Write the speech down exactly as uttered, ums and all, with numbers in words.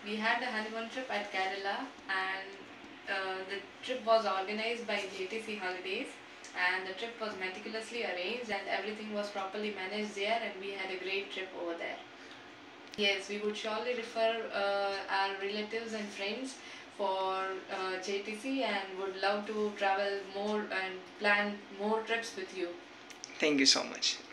We had a honeymoon trip at Kerala, and uh, the trip was organized by J T C Holidays, and the trip was meticulously arranged and everything was properly managed there, and we had a great trip over there. Yes, we would surely refer uh, our relatives and friends for uh, J T C and would love to travel more and plan more trips with you. Thank you so much.